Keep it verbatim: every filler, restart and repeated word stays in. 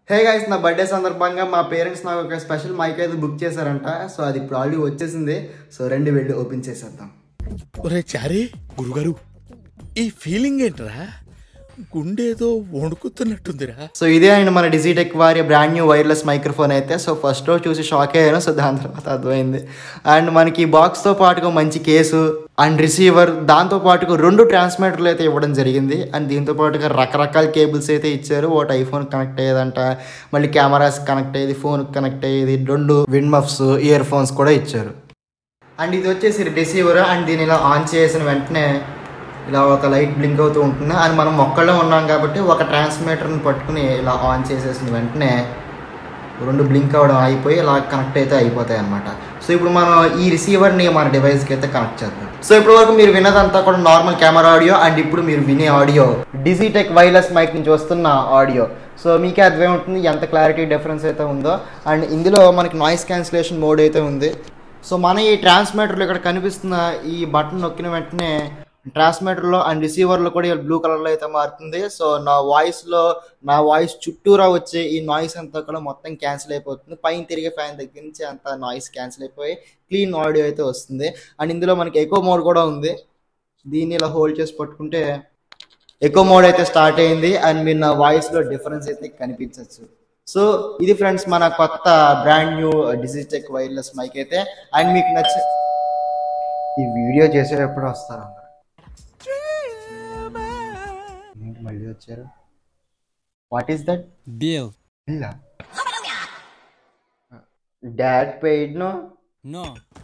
Hey guys, నా birthday సందర్భంగా మా పేరెంట్స్ నాకు ఒక స్పెషల్ మైక్ అయితే బుక్ చేశారంట. సో అది ఇప్పుడు ఆల్రెడీ వచ్చేసింది. సో రెండు వెళ్ళి ఓపెన్ చేసేద్దాం. ఒరే చారీ గురుగారు, ఈ ఫీలింగ్ ఏంట్రా? గుండేదో వణుకుతున్నట్టుందిరా. సో ఇదే అండి మన డిజిటెక్ వారి బ్రాండ్ న్యూ వైర్లెస్ మైక్రోఫోన్ అయితే. సో ఫస్ట్ రోజు చూసి షాక్ అయ్యాను. సో దాని తర్వాత అర్థమైంది. అండ్ మనకి బాక్స్తో పాటుగా మంచి కేసు అండ్ రిసీవర్, దాంతో పాటుగా రెండు ట్రాన్స్మిటర్లు అయితే ఇవ్వడం జరిగింది. అండ్ దీంతో పాటుగా రకరకాల కేబుల్స్ అయితే ఇచ్చారు. ఒకటి ఐఫోన్ కనెక్ట్ అయ్యేదంట, మళ్ళీ కెమెరాస్ కనెక్ట్ అయ్యేది, ఫోన్కి కనెక్ట్ అయ్యేది, రెండు విండ్ మఫ్స్, ఇయర్ ఫోన్స్ కూడా ఇచ్చారు. అండ్ ఇది వచ్చేసి రిసీవర్. అండ్ దీన్ని ఇలా ఆన్ చేసిన వెంటనే ఇలా ఒక లైట్ బ్లింక్ అవుతూ ఉంటుంది. అండ్ మనం మొక్కల్లో ఉన్నాం కాబట్టి ఒక ట్రాన్స్మిటర్ని పట్టుకుని ఇలా ఆన్ చేసేసిన వెంటనే రెండు బ్లింక్ అవ్వడం అయిపోయి ఇలా కనెక్ట్ అయితే అయిపోతాయి అనమాట. సో ఇప్పుడు మనం ఈ రిసీవర్ని మన డివైస్కి అయితే కనెక్ట్ చేద్దాం. సో ఇప్పటి వరకు మీరు విన్నదంతా కూడా నార్మల్ కెమెరా ఆడియో. అండ్ ఇప్పుడు మీరు వినే ఆడియో డిజిటెక్ వైర్లెస్ మైక్ నుంచి వస్తున్న ఆడియో. సో మీకే అర్థమై ఉంటుంది ఎంత క్లారిటీ డిఫరెన్స్ అయితే ఉందో. అండ్ ఇందులో మనకి నాయిస్ క్యాన్సిలేషన్ మోడ్ అయితే ఉంది. సో మన ఈ ట్రాన్స్మిటర్లో ఇక్కడ కనిపిస్తున్న ఈ బటన్ నొక్కిన వెంటనే ట్రాన్స్మిటర్లో అండ్ రిసీవర్లో కూడా బ్లూ కలర్లో అయితే మారుతుంది. సో నా వాయిస్లో నా వాయిస్ చుట్టూరా వచ్చే ఈ నాయిస్ అంతా కూడా మొత్తం క్యాన్సిల్ అయిపోతుంది. పైన తిరిగే ఫ్యాన్ దగ్గర నుంచి అంత నాయిస్ క్యాన్సిల్ అయిపోయి క్లీన్ ఆడియో అయితే వస్తుంది. అండ్ ఇందులో మనకి ఎకో మోడ్ కూడా ఉంది. దీన్ని ఇలా హోల్డ్ చేసి పట్టుకుంటే ఎకో మోడ్ అయితే స్టార్ట్ అయింది. అండ్ మీరు నా వాయిస్లో డిఫరెన్స్ అయితే కనిపించవచ్చు. సో ఇది ఫ్రెండ్స్ మన కొత్త brand new Digitek wireless mic అయితే. అండ్ మీకు నచ్చ ఈ వీడియో చేసేటప్పుడు వస్తారు అందరు. మళ్ళీ వచ్చారు. What is that? Bill. Dad paid, no? No.